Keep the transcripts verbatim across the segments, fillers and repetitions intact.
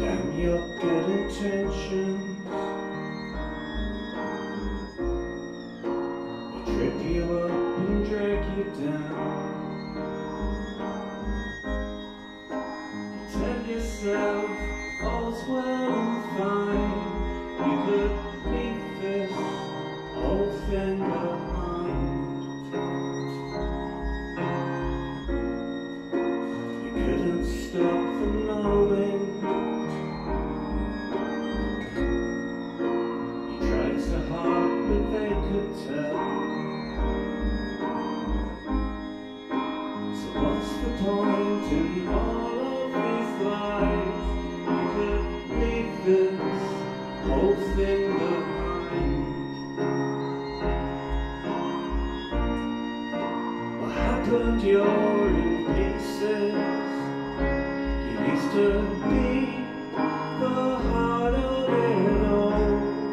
Damn your good intentions will trip you up and drag you down. You tell yourself all's well and fine. You could leave this whole thing behind. You couldn't stop the moment. You tried so hard, but they could tell. So what's the point in all of these lies? You could leave this whole thing behind. What happened? You're in pieces. You used to be the heart of it all.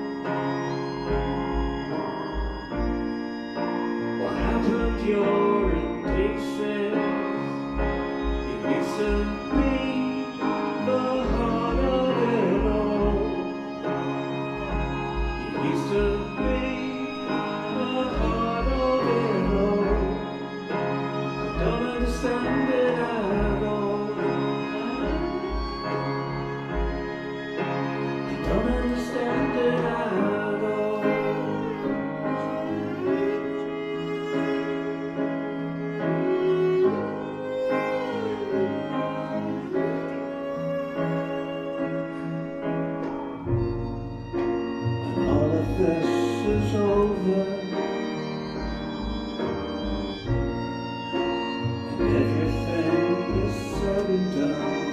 What happened? You're in pieces. You used to be the heart of it all. You used to be the heart of it all. I don't understand it at all. I don't understand it at all. And all of this is over, and everything is said and done.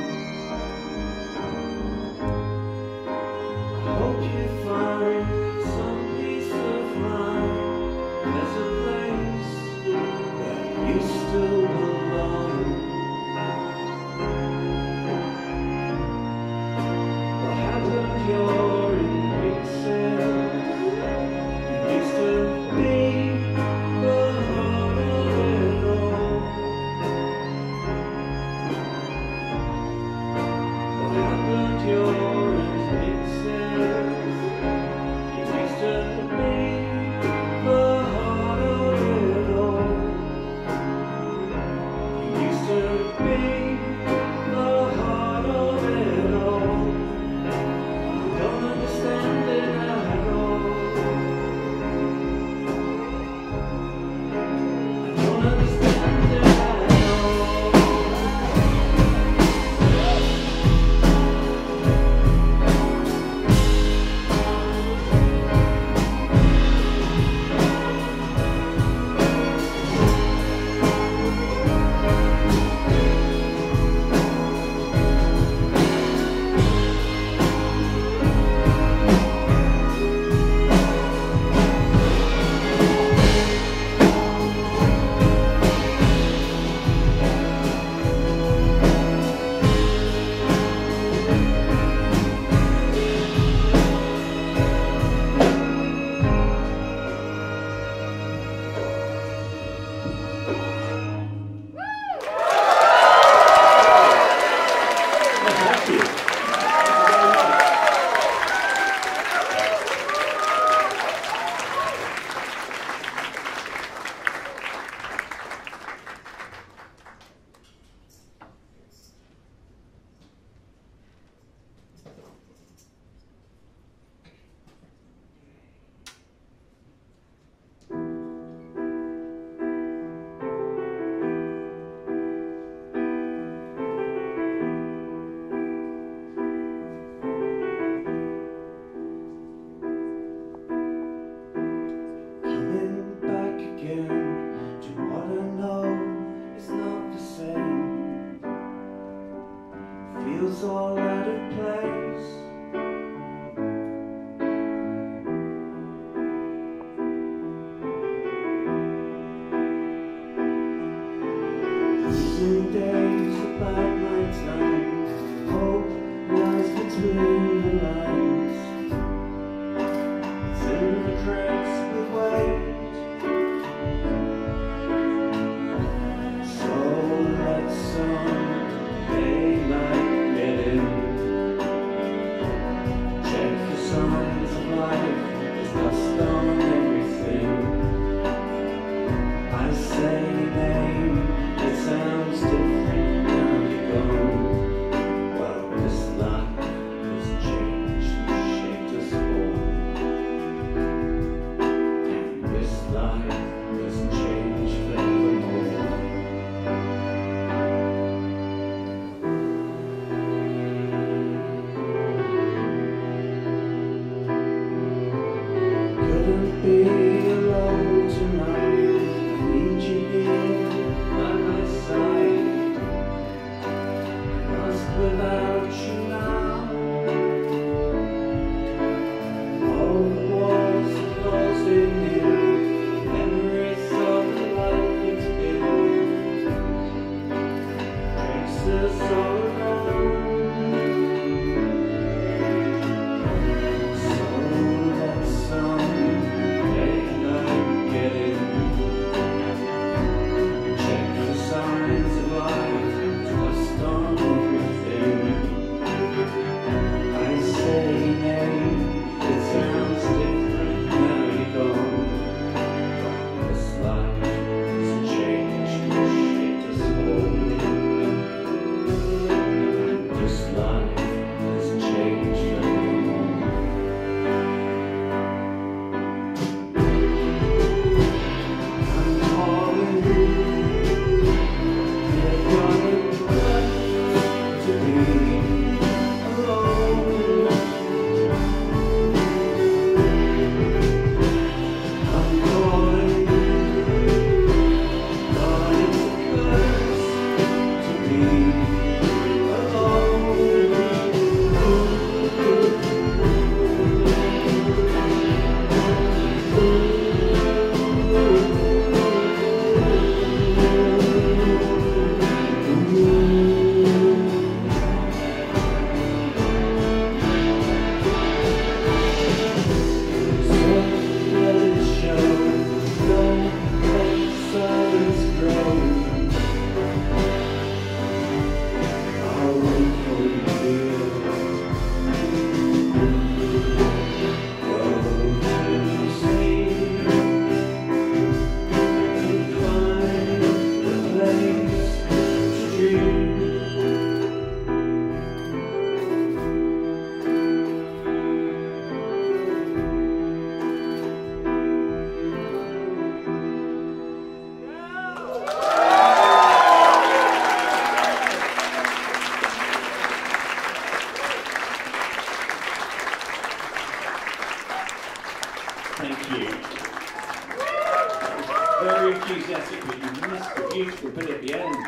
I hope you find some peace of mind. There's a place that you still belong. What happened? You're in pieces. You used to be the heart of it all. What happened? You're in pieces. You used to be the heart of it all. You used to be the heart of it all. I don't understand it at all. I don't understand it at all. Thank you. Coming back again to what I know is not the same. Feels all out of place. Losing days about my time. Hope lies between the lines. Through the cracks we wait. So let some daylight get in. dream. Thank you. Very enthusiastic, but you missed the beautiful bit at the end.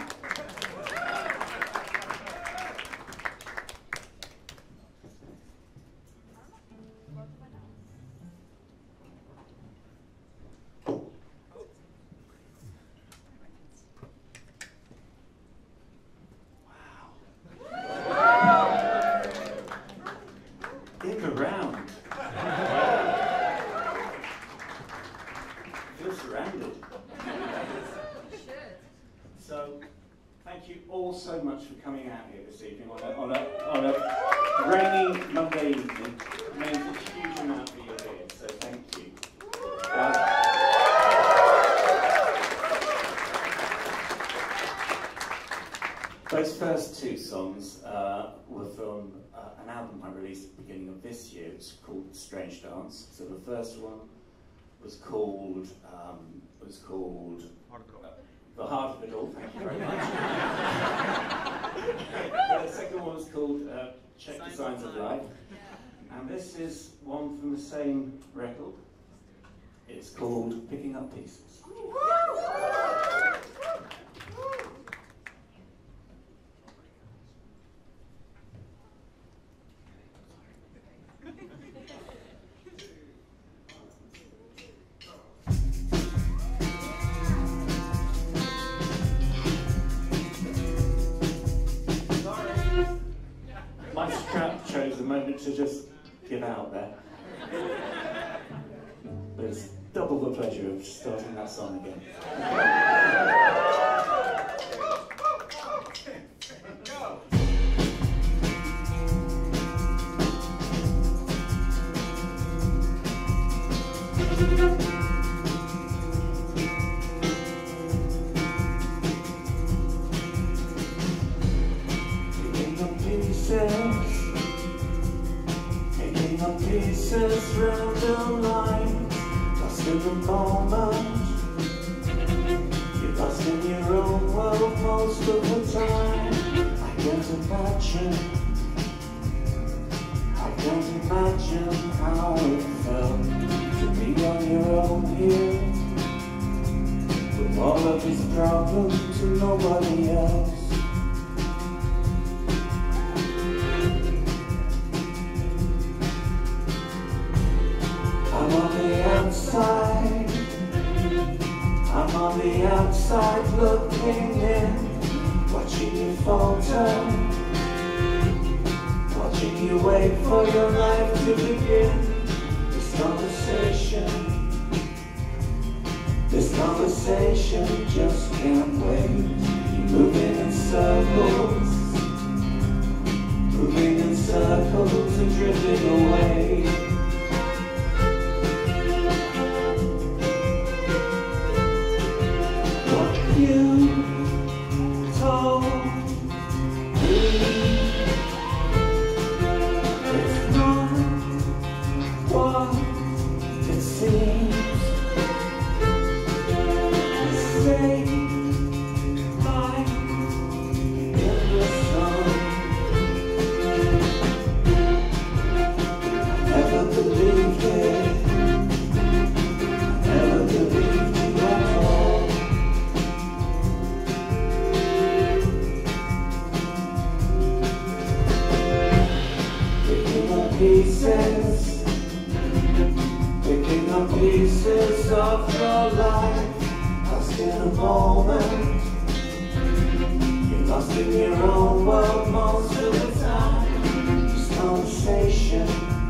Wow. Dig around. Surrounded. So, thank you all so much for coming out here this evening on a, on a, on a rainy Monday evening. It means a huge amount that you're here, so thank you. Uh, those first two songs uh, were from uh, an album I released at the beginning of this year. It's called Strange Dance. So the first one was called, um, was called uh, The Heart of It All, thank you very much. The second one was called uh, Check the Signs of Life. And this is one from the same record. It's called Picking Up Pieces. My strap chose a moment to just give out there. But it's double the pleasure of starting that song again. Picking up pieces, random lines, lost in the moment. You're lost in your own world most of the time. I can't imagine, I can't imagine how it felt to be on your own here, with all of these problems and nobody else. I'm on the outside, I'm on the outside looking in, watching you falter, watching you wait for your life to begin. This conversation, this conversation just can't wait. You're moving in circles, moving in circles and drifting away. You told me it's not what it seems. You say like in the sun. I never believed it. I never believed you at all. Pieces, picking up pieces of your life, lost in a moment. You're lost in your own world most of the time. This conversation,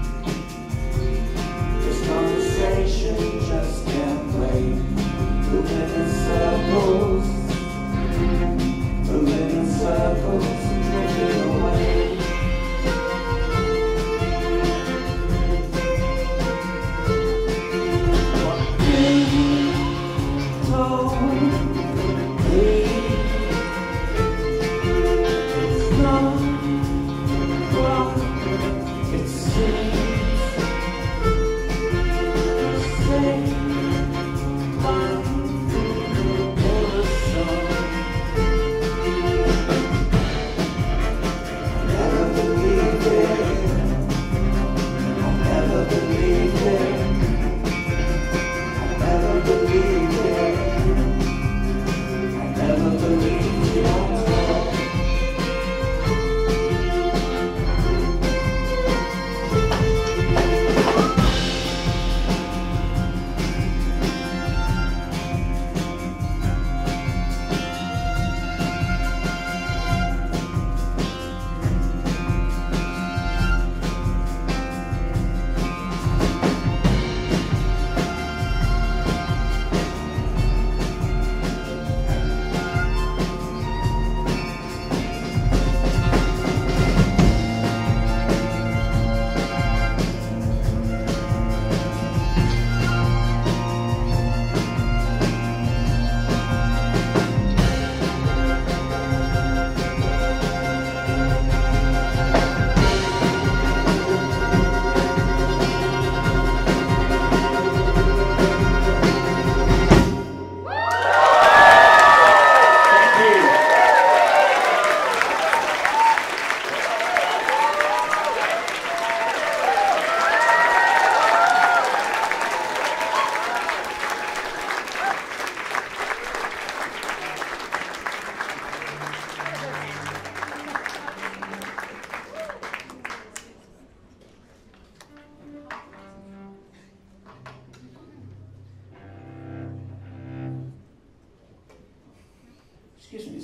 this conversation just can't wait. Moving in circles, moving in circles and drifting away.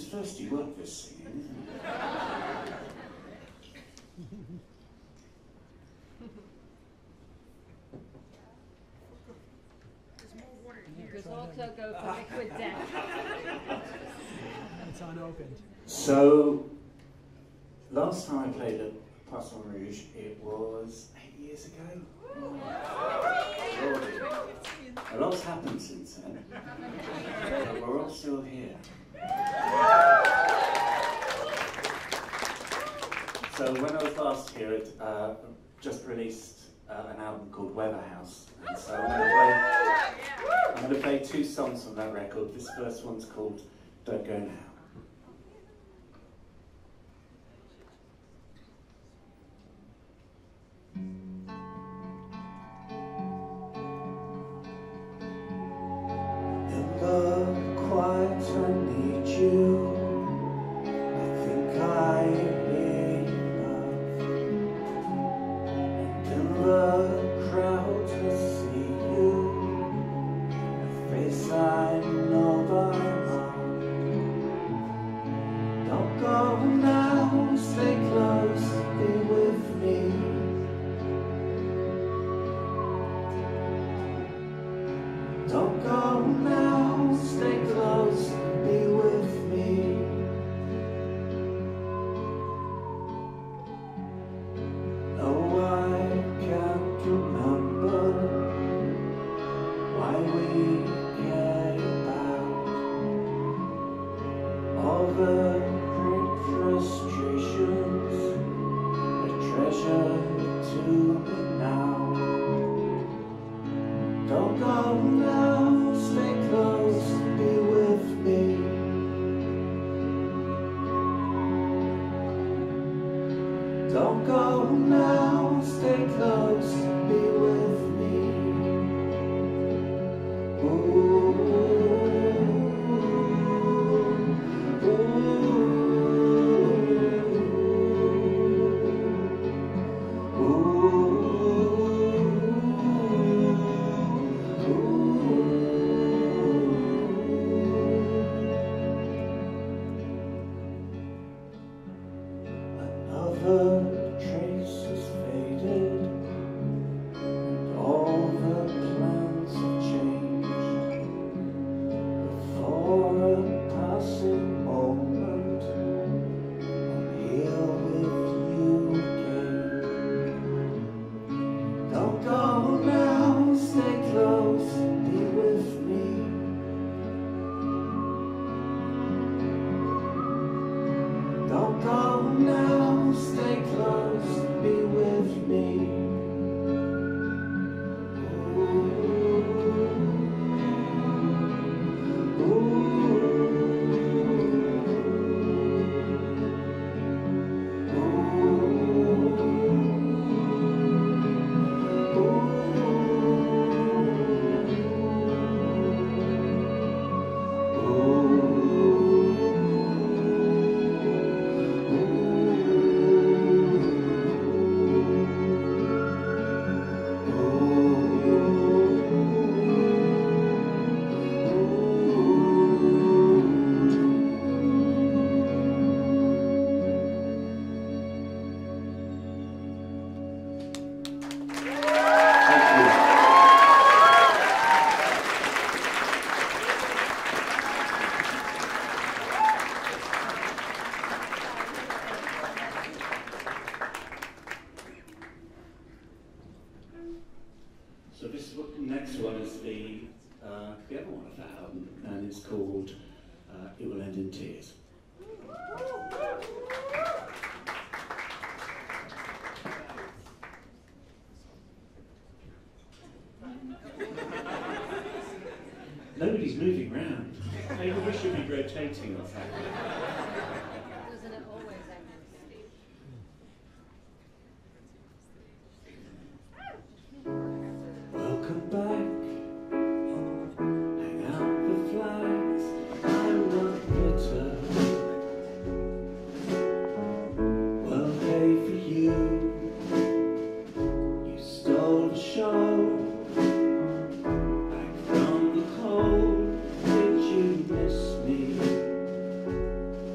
thirsty work, this singing, isn't it? You could also go for liquid death. It's unopened. So, last time I played at Poisson Rouge, it was eight years ago. Surely. A lot's happened since then, but we're all still here. So when I was last here, it uh, just released uh, an album called Weather House, and so I'm going to play, I'm going to play two songs from that record. This first one's called Don't Go Now. Don't go now, stay close, be with me. Ooh, ooh, ooh, Another trace is faded, and all the plans have changed. For a passing moment, I'm here with you again. Don't go now, stay close, be with me. Don't go now, stay close, be with me. Ooh, ooh, So this next one is the uh, the other one of that album, and it's called uh, It Will End in Tears. Nobody's moving round. Maybe we should be rotating or something. Doesn't it always end in tears? Welcome back. Hang out the flags. I'm not bitter. Well, hey for you. You stole the show. Back from the cold. Did you miss me?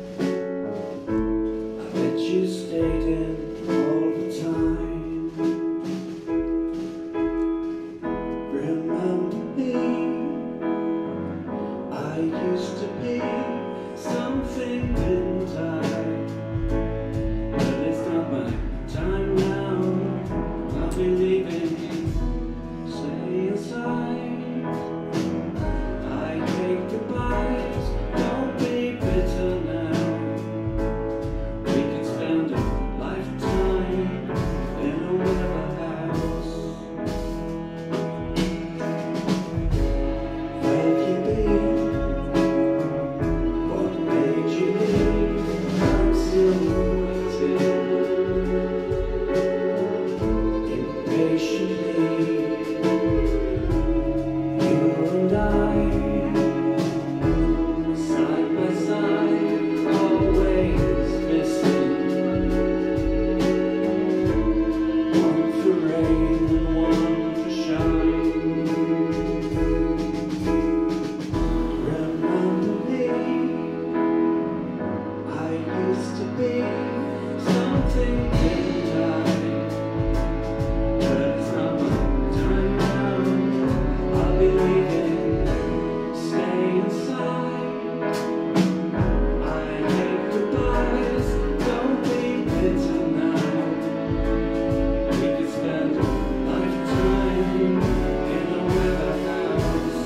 used to be something didn't die, but it's not my time now. I'll be leaving, stay inside. I hate goodbyes, don't be bitter now. We could spend a lifetime in a weather house.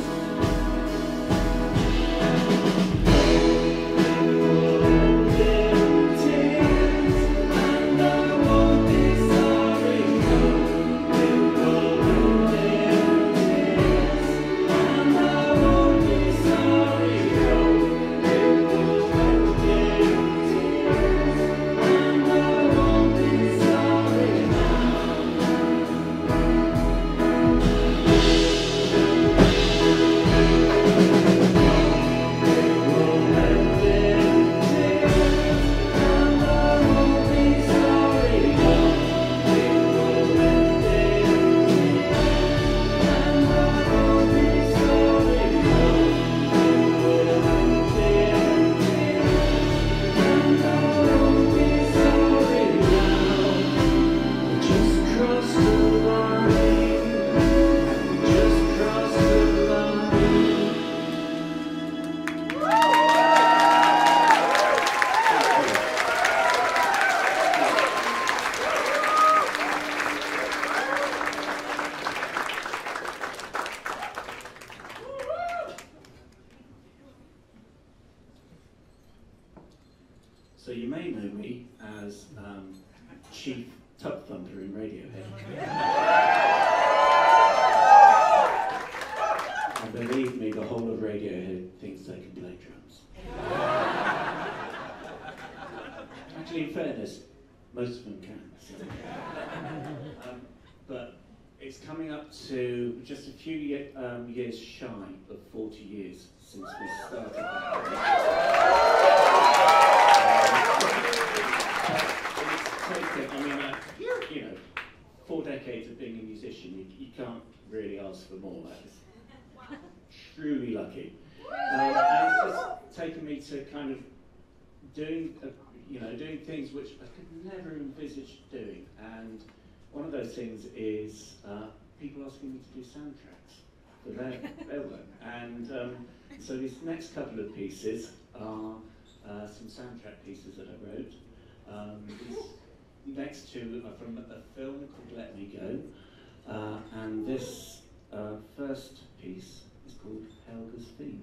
So you may know me as um, Chief Tub Thunder in Radiohead. And believe me, the whole of Radiohead thinks they can play drums. Actually, in fairness, most of them can. So. Um, but it's coming up to just a few ye um, years shy of forty years since we started. I mean, uh, you know, four decades of being a musician, you, you can't really ask for more. That is truly lucky. Um, and it's just taken me to kind of doing, uh, you know, doing things which I could never envisage doing. And one of those things is uh, people asking me to do soundtracks for their, their work. And um, so these next couple of pieces are uh, some soundtrack pieces that I wrote. Um, these next two are from a film called Let Me Go, uh, and this uh, first piece is called Helga's Theme.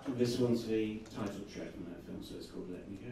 And this one's the title track from that film, so it's called Let Me Go.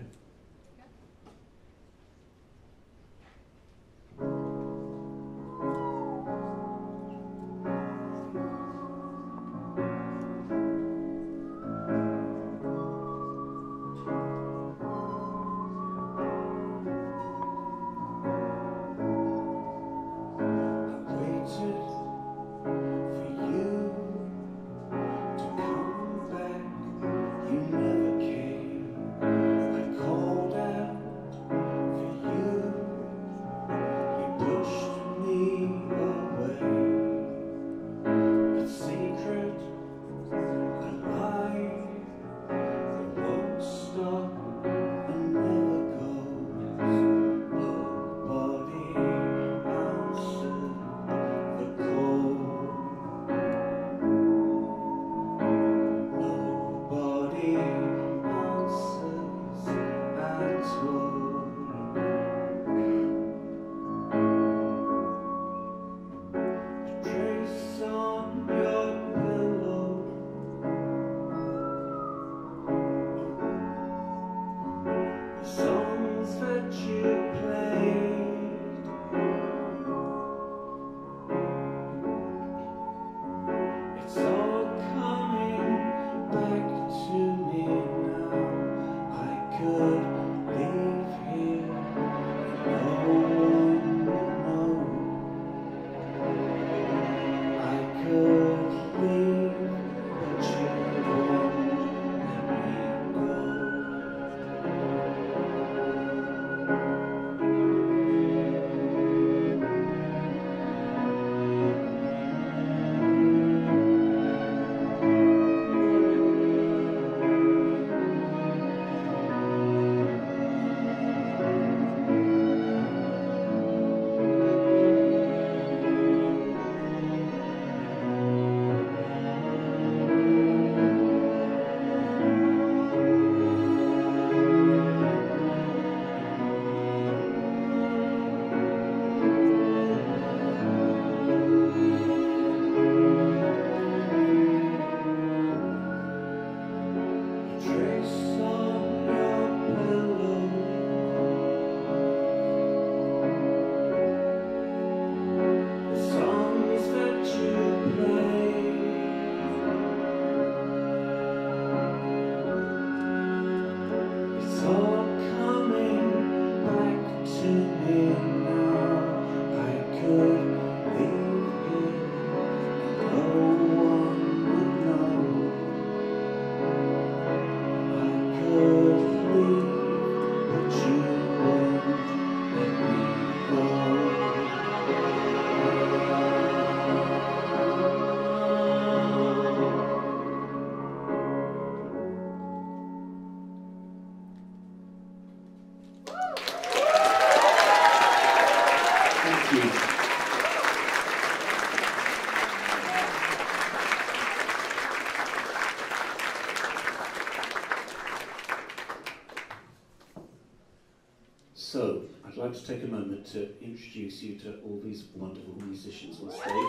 So, I'd like to take a moment to introduce you to all these wonderful musicians on stage.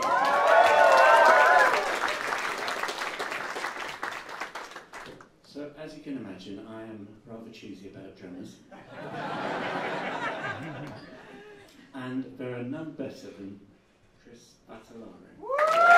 So, as you can imagine, I am rather choosy about drummers. And there are none better than Chris Batalare.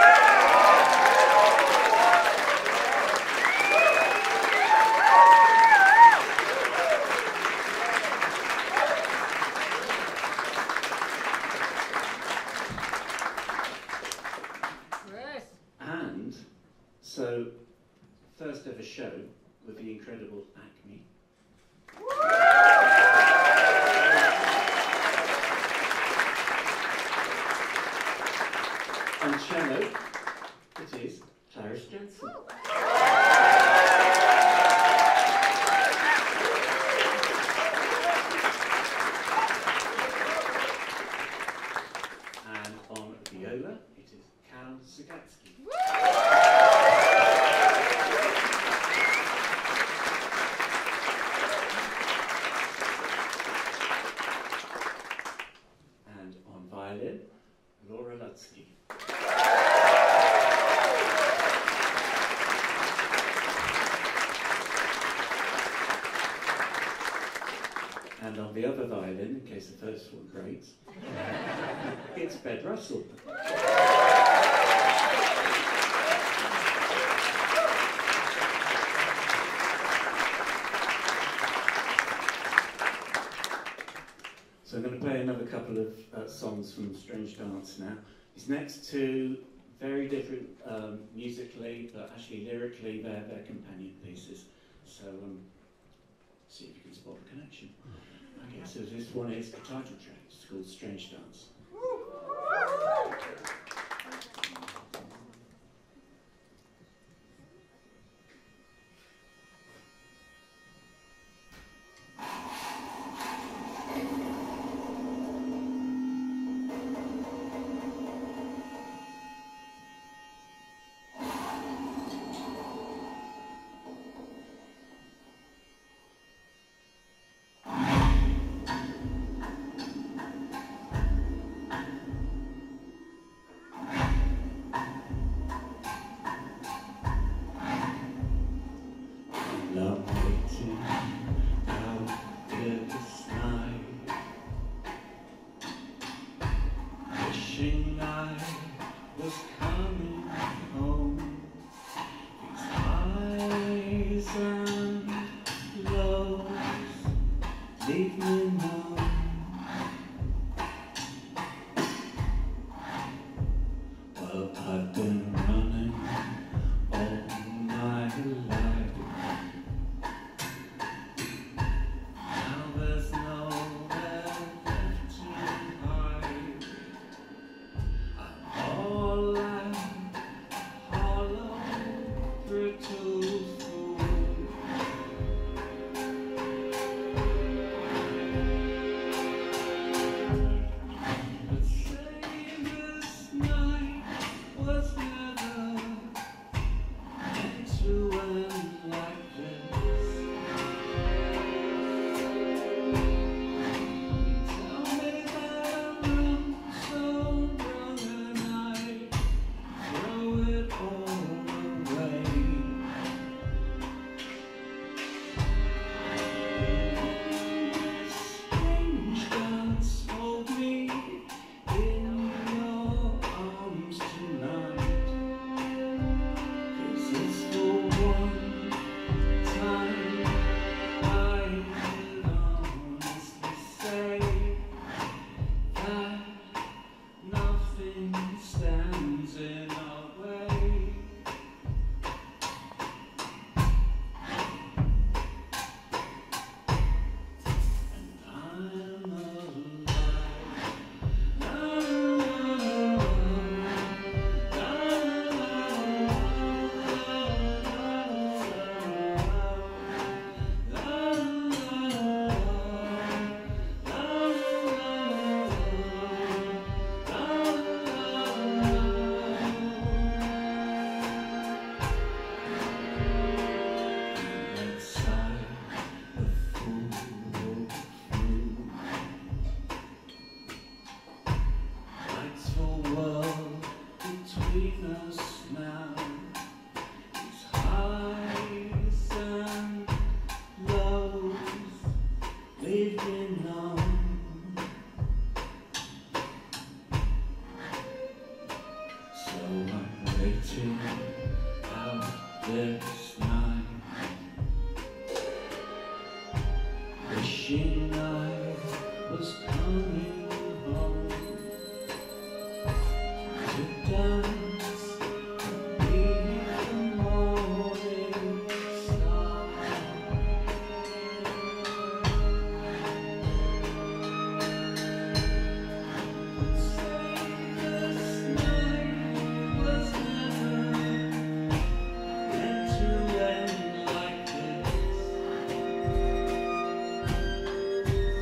And so, first ever show with the incredible Acme. On cello, it is Clarice Jensen. And on viola, it is Cal Zagatsky. And on violin, Laura Lutsky. And on the other violin, in case the first one breaks, it's Bed Russell. So I'm going to play another couple of uh, songs from Strange Dance now. These next two, very different um, musically, but actually lyrically, they're, they're companion pieces. So um, see if you can spot the connection. Okay, so this one is the title track. It's called Strange Dance. Like this.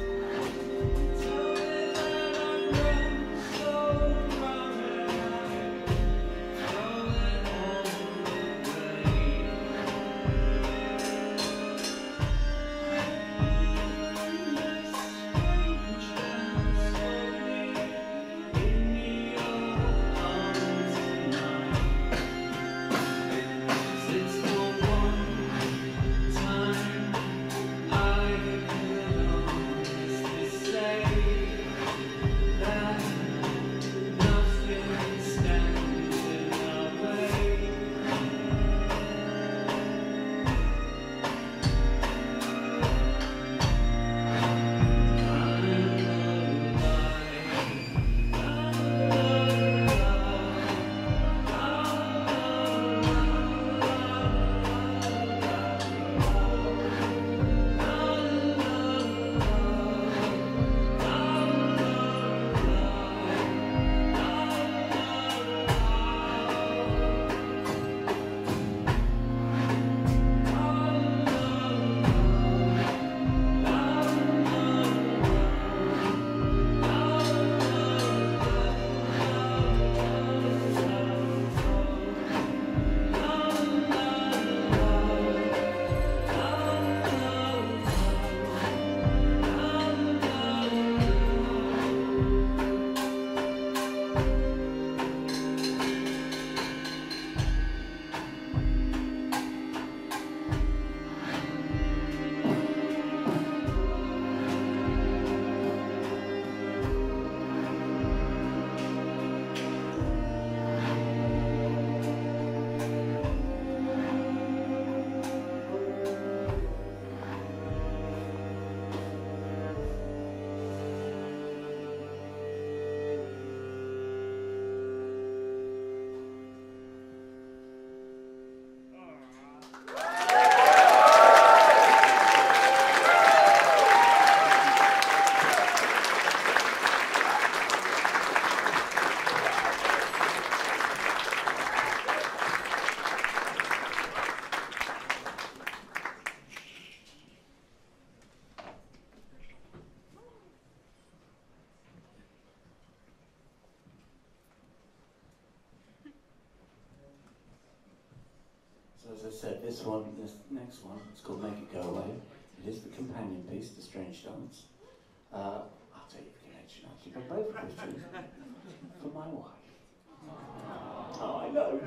said, this one, this next one, it's called Make It Go Away. It is the companion piece to Strange Dance. Uh, I'll tell you the connection, actually, got both written for my wife. Oh, I know.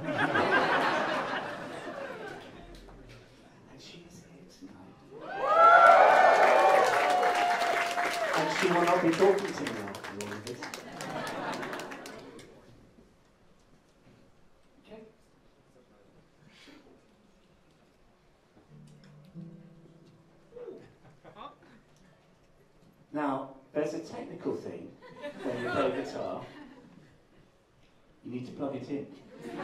And she is here tonight. And she will not be talking to me after all of this. Okay. Now, there's a technical thing when you play guitar. You need to plug it in.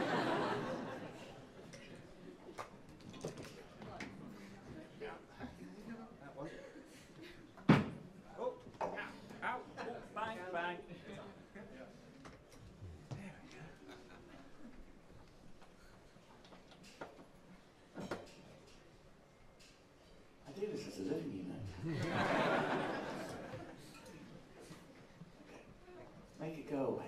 Oh, ow, ow, oh, bang, bang. I do this as a living, you know. Make it go away.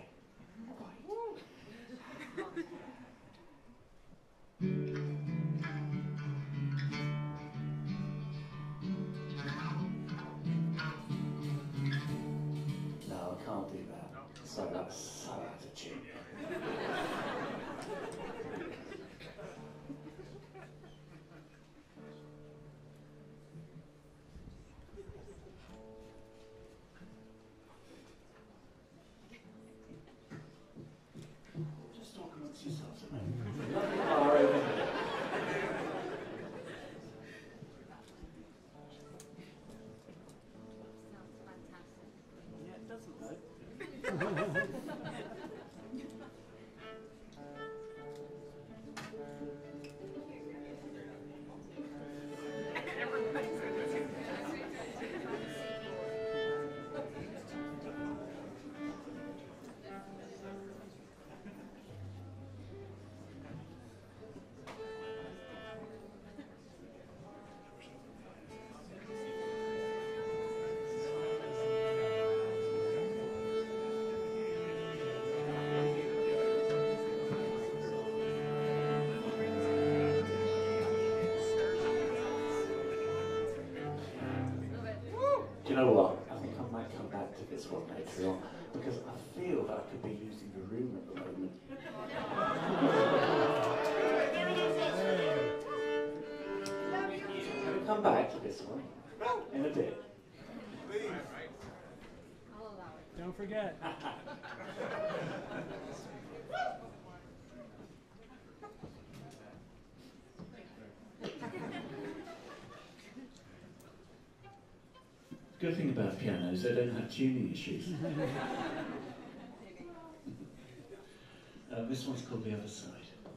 No, I can't do that. So that's so out of tune. Just talk amongst yourselves a moment. Lovely bar over here. Sounds fantastic. Yeah, it doesn't though. Do you know what? I think I might come back to this one later on because I feel that I could be using the room at the moment. We'll come back to this one in a bit. I'll allow it. Don't forget. Good thing about pianos, they don't have tuning issues. uh, this one's called The Other Side.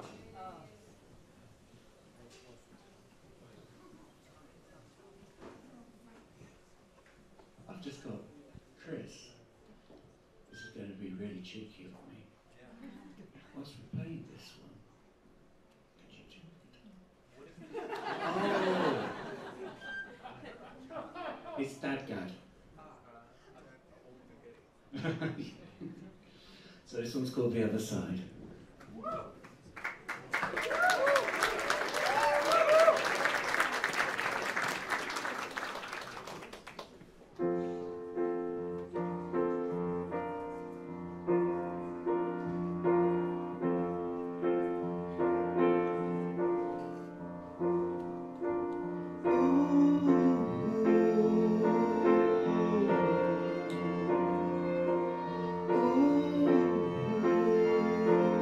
I've just got Chris. This is going to be really cheeky of me. Whilst we're playing this one, could you tune it? Oh! It's that guy. So this one's called The Other Side. Ooh.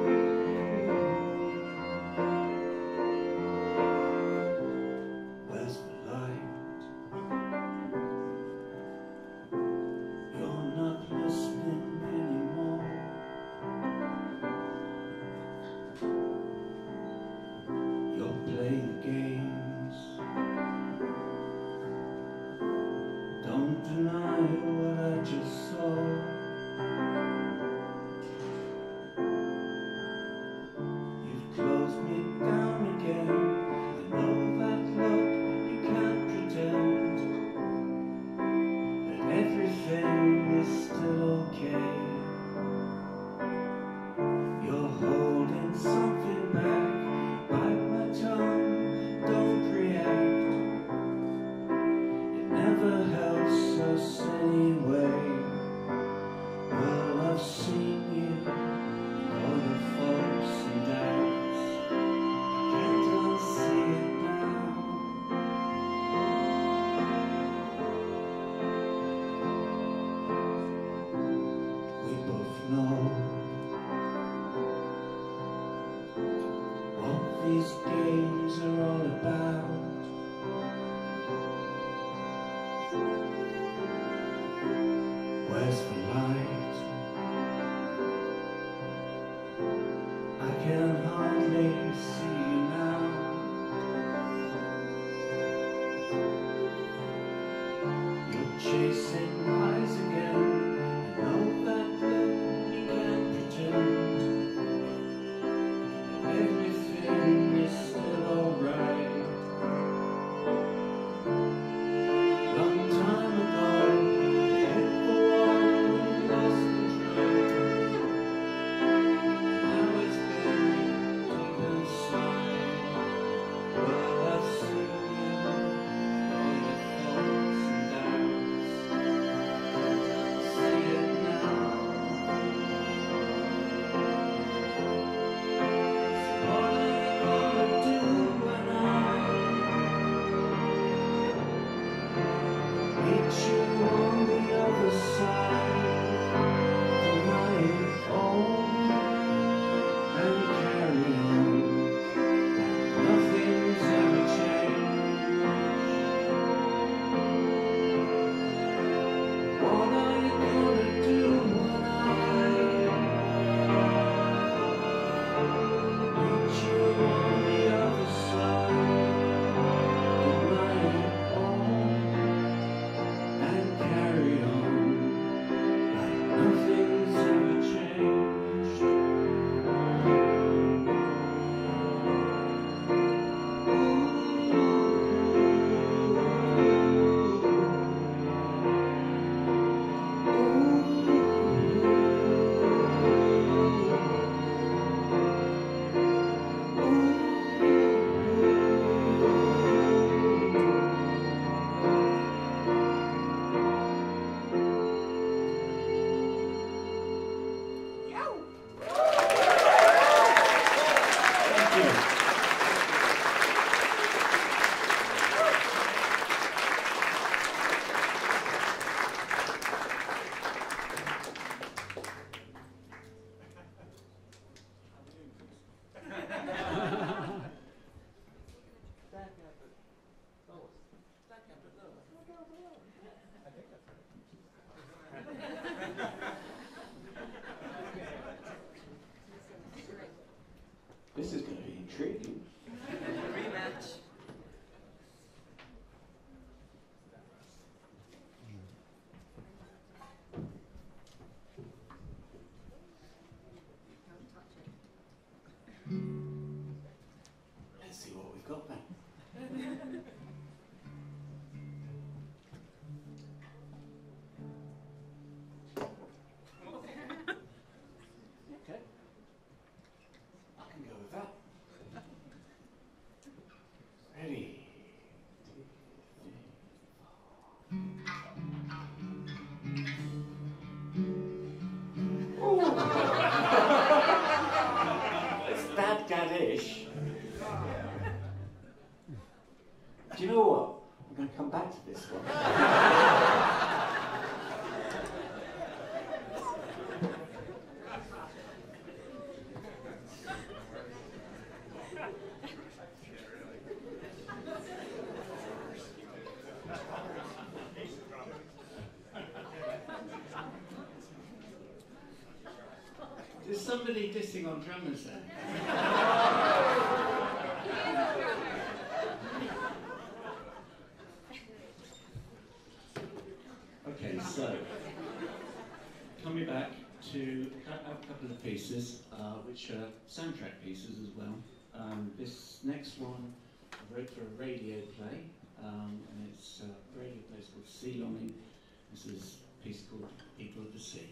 chasing highs again. I know that look you can't pretend that everything is still alright. Long time ago, you hit the wall and lost control. Now it's been deep inside. Well, I've seen you, all your thoughts and doubts. See it now. So what are you gonna do when I meet you on the other side? Deny it all and carry on. Nothing's ever changed. What are you gonna do when I meet you on the other side? Deny it all and carry on like nothing's ever changed. Thank you. This is going to be intriguing. Rematch. Let's see what we've got then. Okay. I can go with that. Ready? It's that gaddish. Do you know what? I'm going to come back to this one. Is somebody dissing on drummers there? Okay, so coming back to a cou- a couple of pieces, uh, which are soundtrack pieces as well. Um, this next one I wrote for a radio play, um, and it's a radio play called Sea Longing. This is a piece called People of the Sea.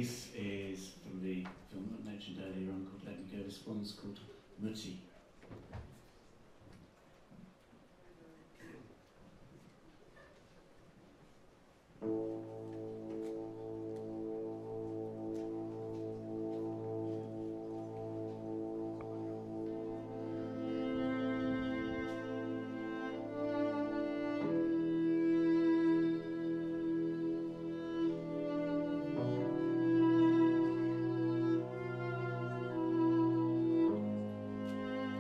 This is from the film that I mentioned earlier on called Let Me Go. This one's called Mutti. Thank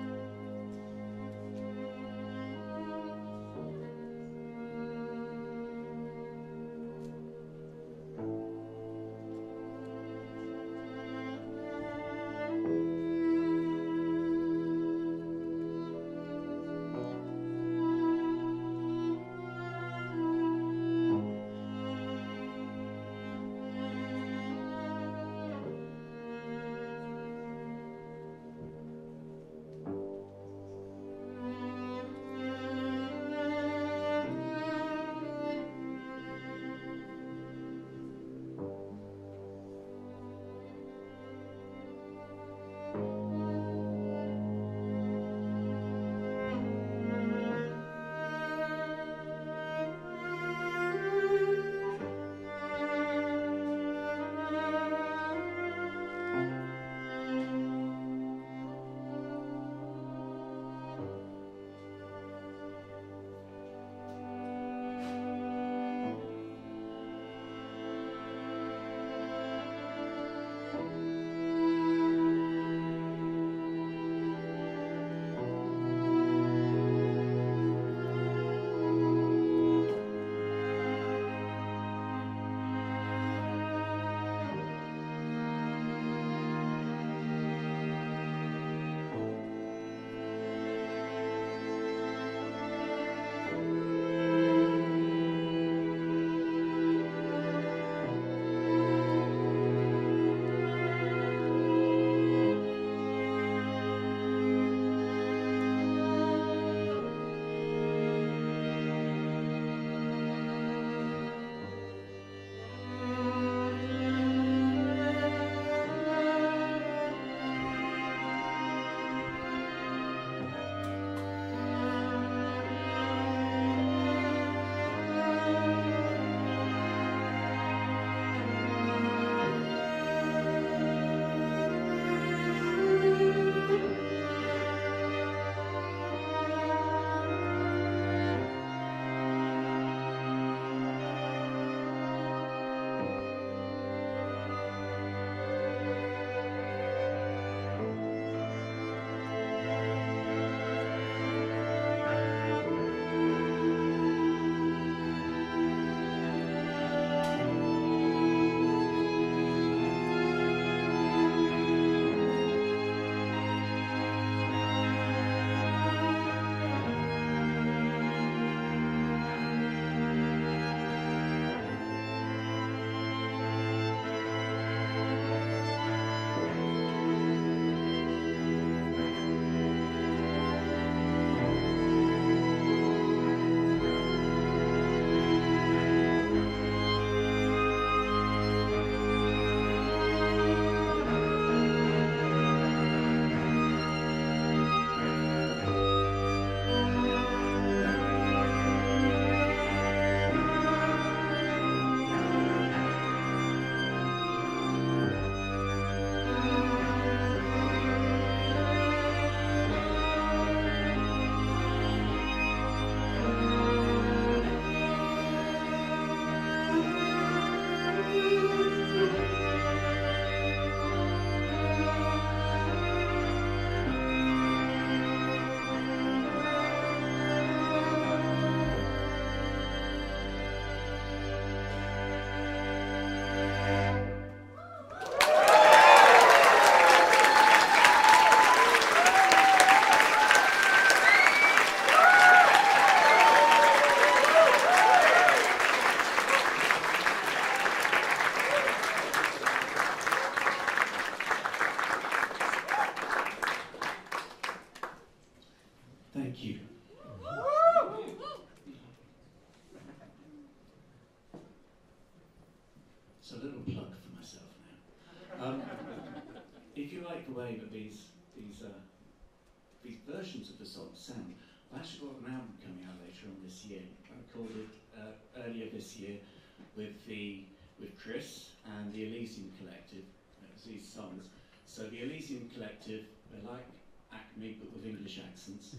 like the way that these these uh, these versions of the song sound. I've actually got an album coming out later on this year. I recorded uh, earlier this year with the with Chris and the Elysium Collective. It was these songs. So the Elysium Collective, they're like Acme but with English accents.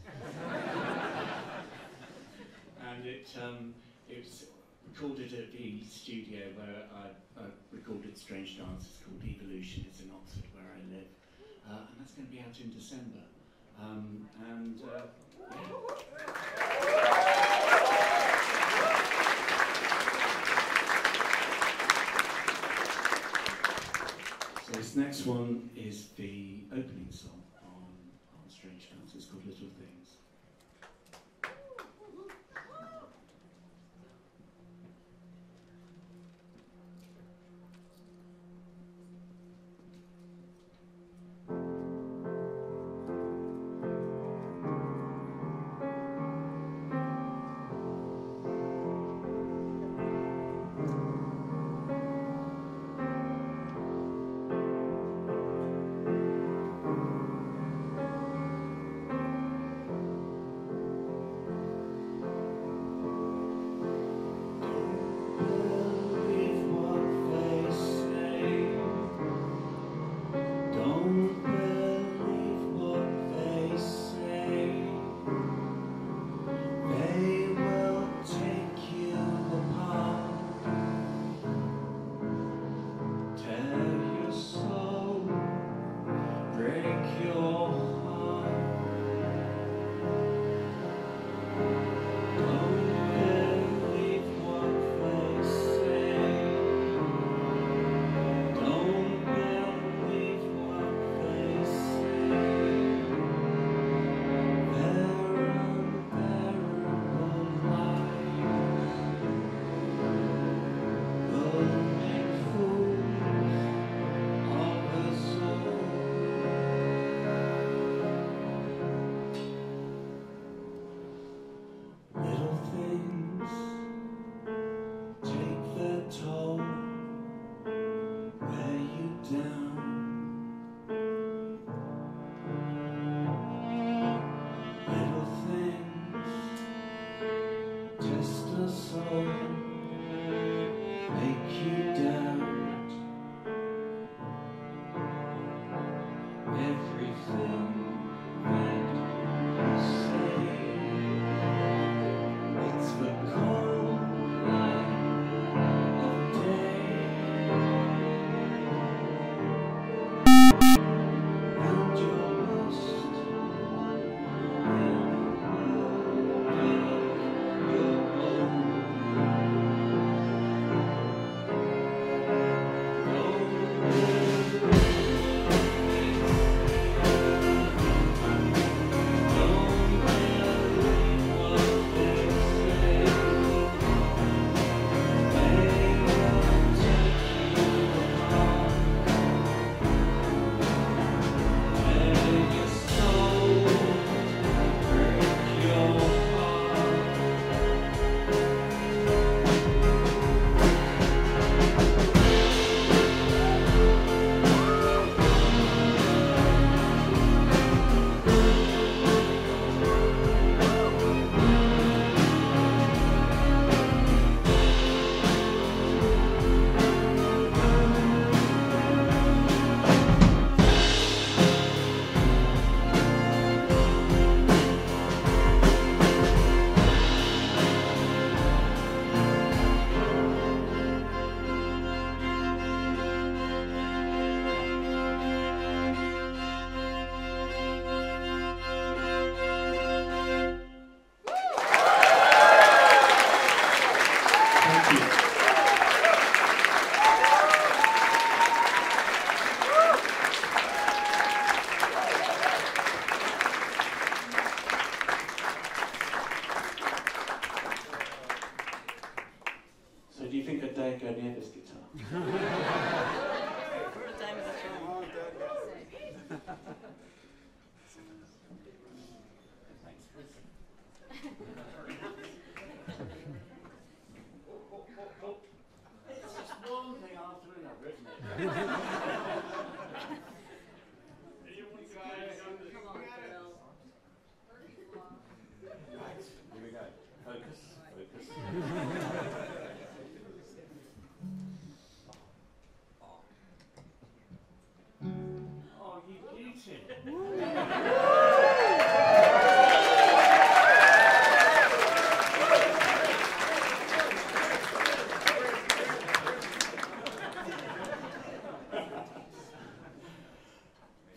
And it um, it was recorded at the studio where I uh, recorded Strange Dances called Evolution. It's in Oxford where I live. Uh, and that's going to be out in December. Um, and uh, So this next one is the opening song on, on Strange Dances. It's called Little Things. Thank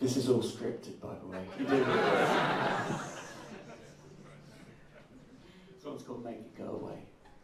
This is all scripted, by the way. You do. This one's called Make It Go Away.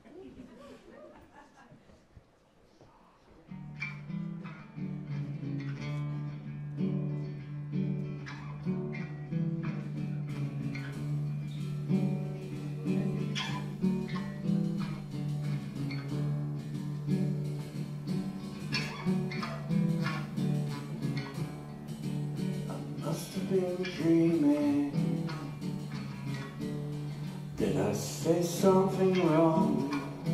Must have been dreaming. Did I say something wrong?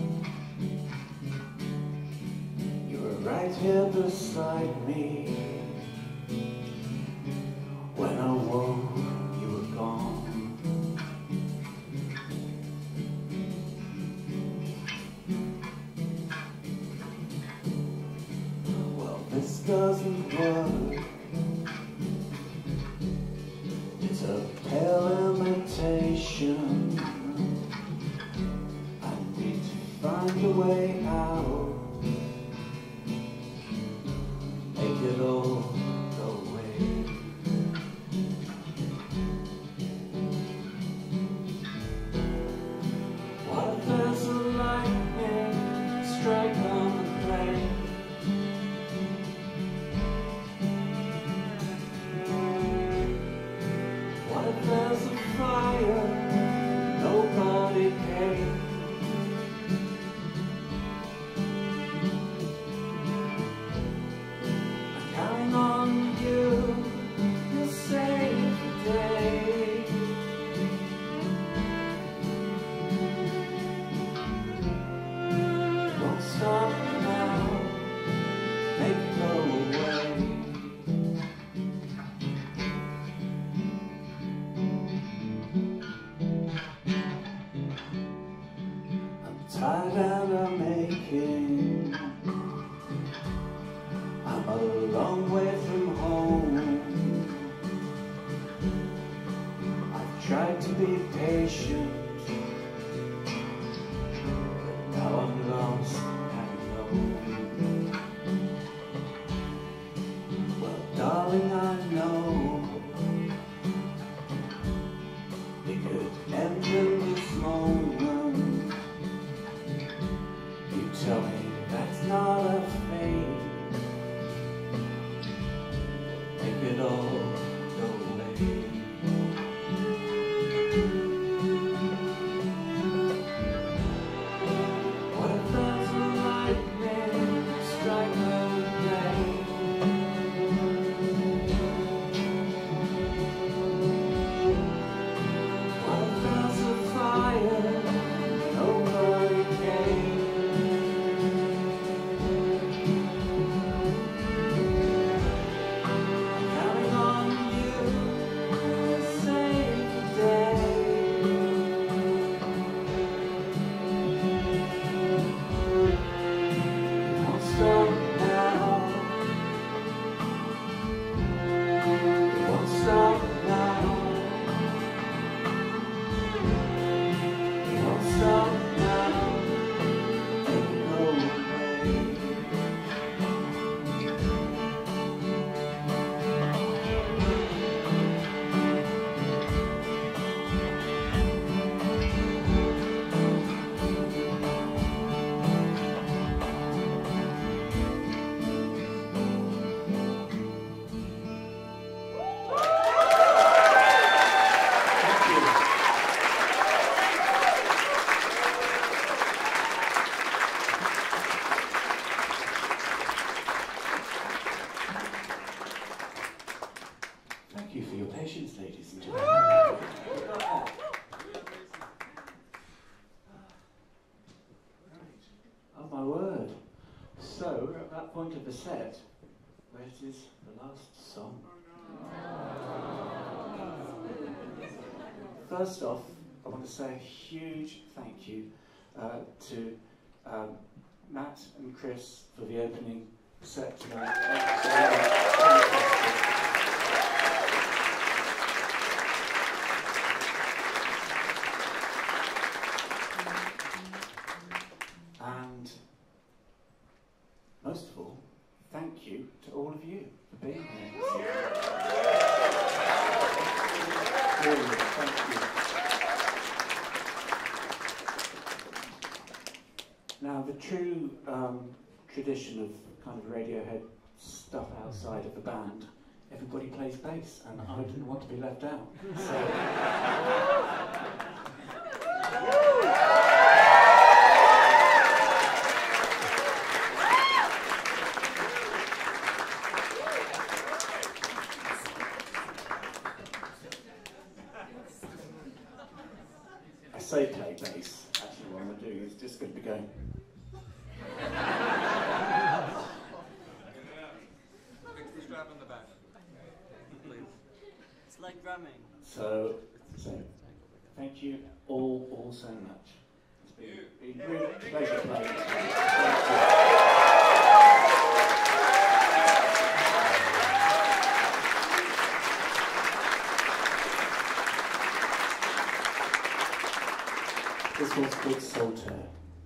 You were right here beside me. When I woke, you were gone. Well, this doesn't work. It's a pale imitation. I need to find a way out. Make it all go away. What if there's a lightning strike on the plane? What if there's a fire, nobody came? I'm counting on you, you'll save the day. It won't stop now, make it go away. Tired and I'm aching. I'm a long way from home. I've tried to be patient, but now I'm lost and alone. Well, darling, I know we could end in this moment. You tell me that's not a fate. Make it all go away. What if there's a lightning strike on the plane? What if there's a fire, nobody came? Thank you for your patience, ladies and gentlemen. Oh my word. So, we're at that point of the set where it is the last song. First off, I want to say a huge thank you uh, to um, Matt and Chris for the opening set tonight. And most of all, thank you to all of you for being here. side of the band, everybody plays bass, and I didn't want to be left out. So, I say play bass. Actually, what I'm going to do is just going to be going. Fix the strap on the back. Please. It's like drumming. So, so thank you all, all so much. It's been, been a real pleasure playing. Thank you. This was Good Solitaire.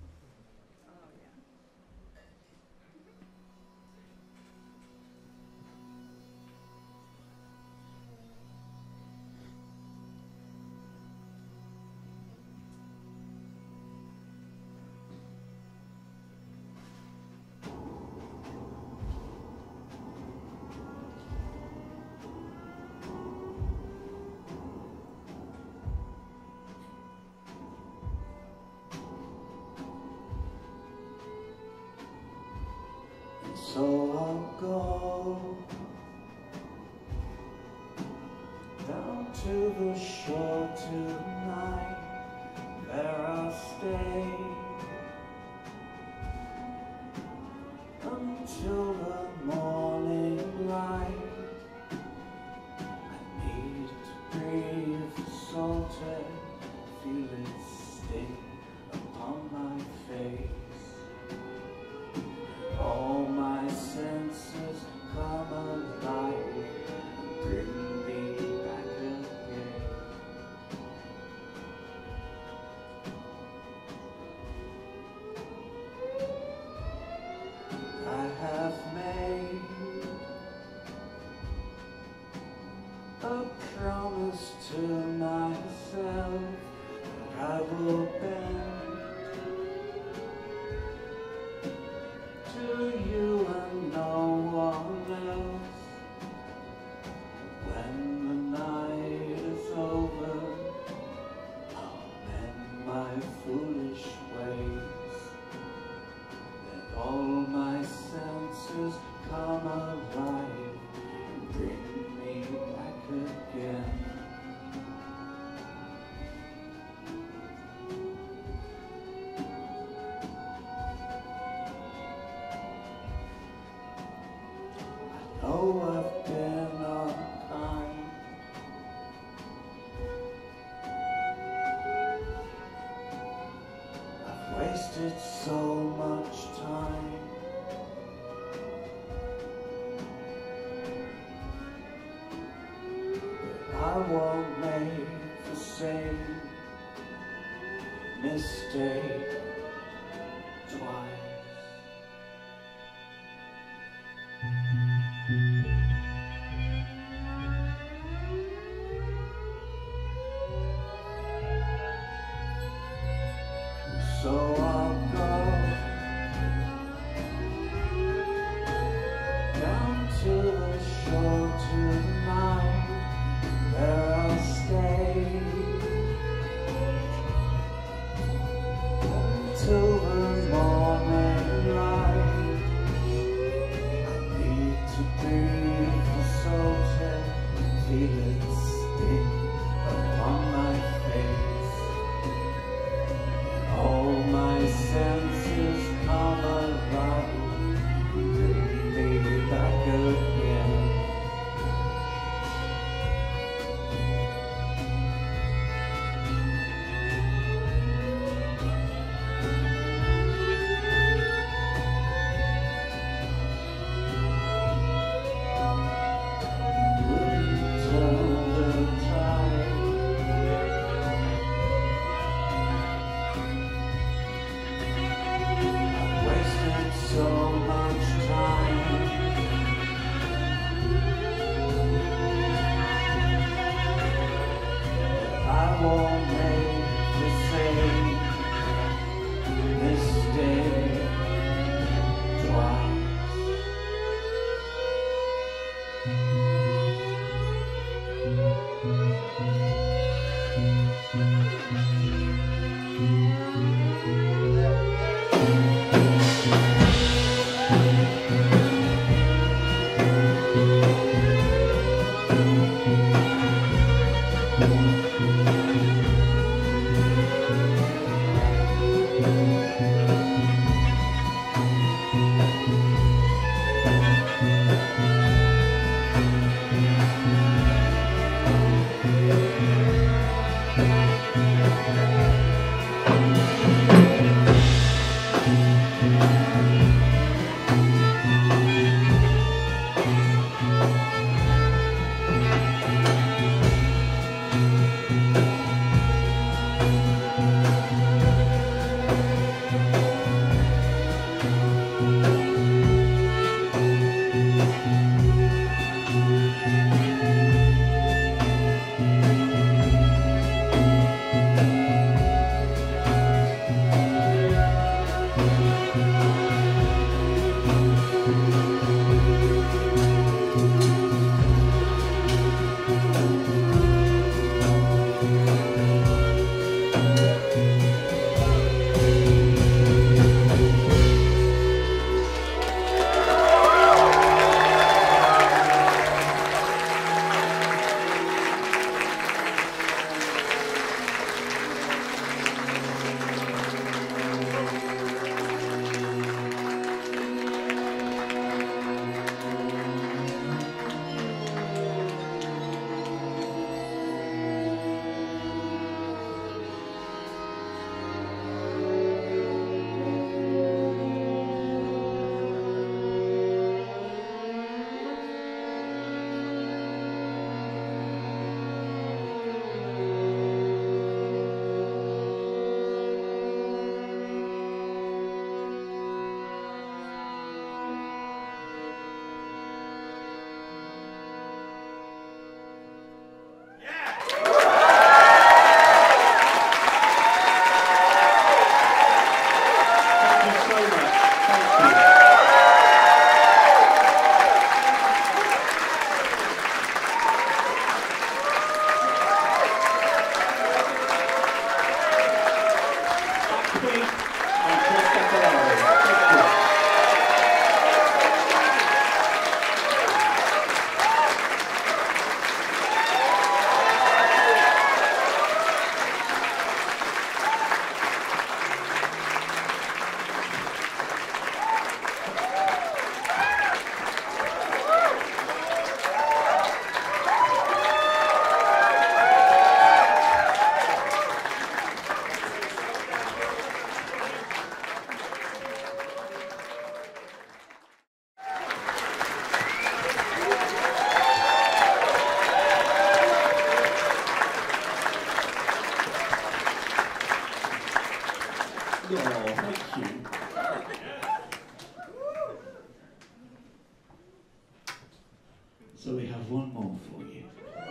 So I'll go down to the shore tonight, there I'll stay until the morning light. I need to breathe the salt air, feel it sting upon my face. All my senses come alive, bring me back again. I have made a promise to myself that I will bend to you and no one else. When the night is over, I'll mend my foolish ways. Let all my senses come alive and bring me back again. Oh, I've been unkind. I've wasted so much time. But I won't make the same mistake twice. So I'll go down to the shore tonight, there I'll stay So we have one more for you.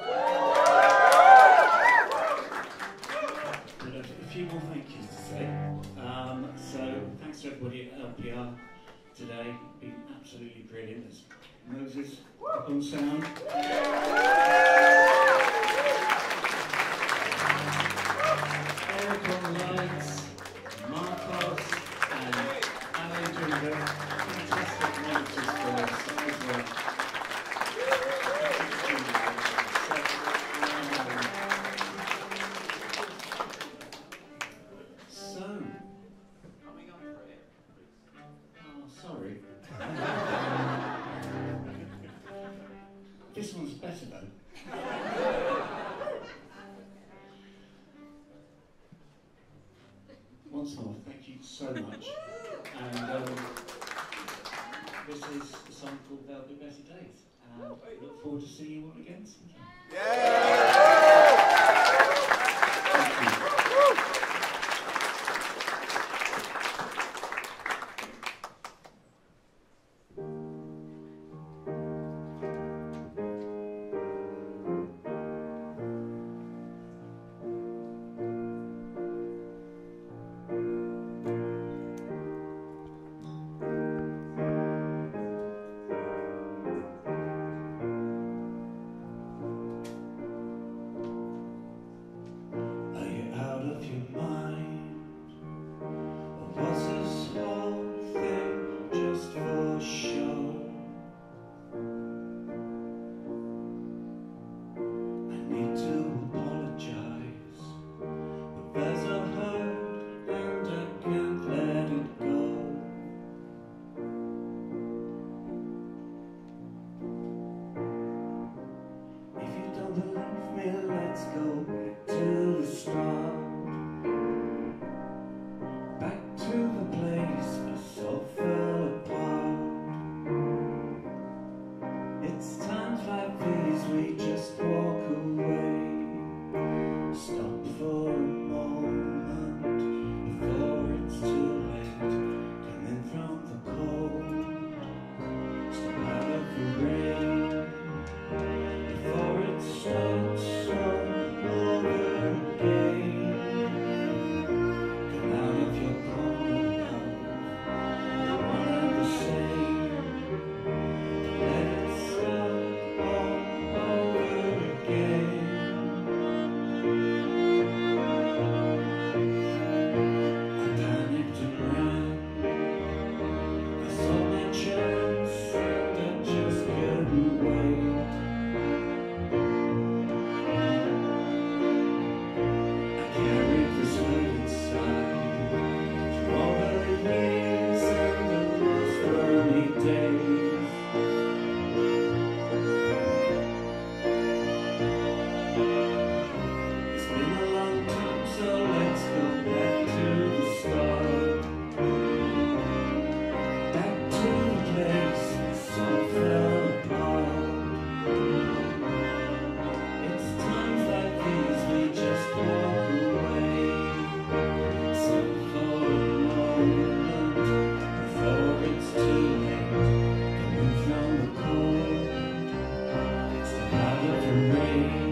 But a, a few more thank yous to say. Um, so thanks to everybody at L P R today. Been absolutely brilliant. There's Moses on sound. Eric on lights, Marcos and Alan doing the fantastic monitors for us as well. So, Coming up for it. oh, sorry. This one's better though. Once more, thank you so much. And um, this is a song called There'll Be Better Days. And I look forward to seeing you all again sometime. Let's go back to the start, back to the place us all fell apart. It's times like these we just walk away, stop for a moment before it's too late. Come in from the cold, step out of the rain before it starts. Rain.